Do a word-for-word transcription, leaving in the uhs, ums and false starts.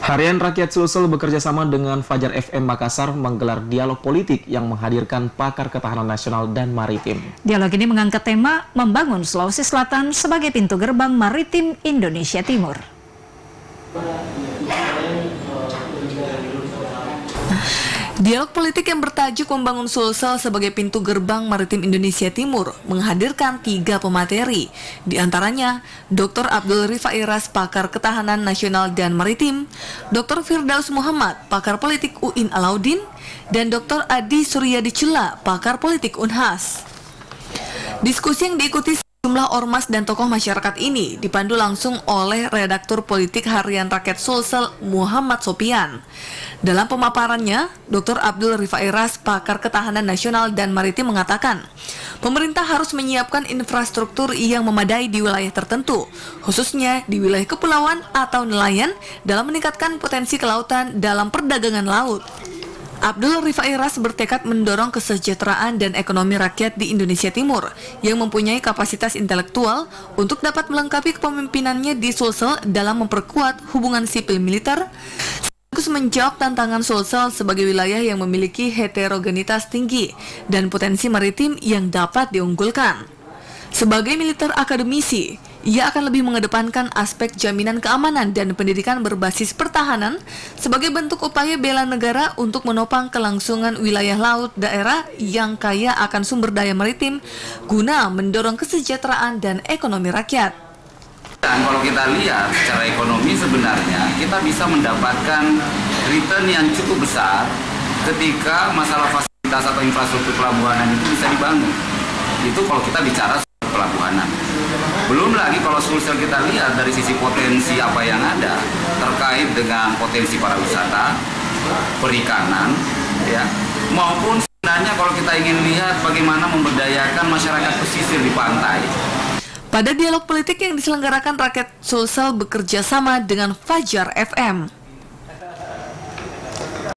Harian Rakyat Sulsel bekerja sama dengan Fajar F M Makassar menggelar dialog politik yang menghadirkan pakar ketahanan nasional dan maritim. Dialog ini mengangkat tema membangun Sulawesi Selatan sebagai pintu gerbang maritim Indonesia Timur. Dialog politik yang bertajuk membangun Sulsel sebagai pintu gerbang maritim Indonesia Timur menghadirkan tiga pemateri, di antaranya Doktor Abdul Rifai Ras, pakar ketahanan nasional dan maritim, Doktor Firdaus Muhammad, pakar politik U I N Alauddin, dan Doktor Adi Suryadi Cela, pakar politik Unhas. Diskusi yang diikuti sejumlah ormas dan tokoh masyarakat ini dipandu langsung oleh redaktur politik Harian Rakyat Sulsel Muhammad Sopian. Dalam pemaparannya, Doktor Abdul Rifai Ras, pakar ketahanan nasional dan maritim mengatakan, pemerintah harus menyiapkan infrastruktur yang memadai di wilayah tertentu, khususnya di wilayah kepulauan atau nelayan dalam meningkatkan potensi kelautan dalam perdagangan laut. Abdul Rifai Ras bertekad mendorong kesejahteraan dan ekonomi rakyat di Indonesia Timur yang mempunyai kapasitas intelektual untuk dapat melengkapi kepemimpinannya di Sulsel dalam memperkuat hubungan sipil militer, sekaligus menjawab tantangan Sulsel sebagai wilayah yang memiliki heterogenitas tinggi dan potensi maritim yang dapat diunggulkan. Sebagai militer akademisi, ia akan lebih mengedepankan aspek jaminan keamanan dan pendidikan berbasis pertahanan sebagai bentuk upaya bela negara untuk menopang kelangsungan wilayah laut daerah yang kaya akan sumber daya maritim guna mendorong kesejahteraan dan ekonomi rakyat. Dan kalau kita lihat secara ekonomi sebenarnya kita bisa mendapatkan return yang cukup besar ketika masalah fasilitas atau infrastruktur pelabuhanan itu bisa dibangun. Itu kalau kita bicara pelabuhanan. Belum lagi kalau Sulsel kita lihat dari sisi potensi apa yang ada terkait dengan potensi pariwisata, perikanan, ya, maupun sebenarnya kalau kita ingin lihat bagaimana memberdayakan masyarakat pesisir di pantai. Pada dialog politik yang diselenggarakan Rakyat Sulsel bekerja sama dengan Fajar F M.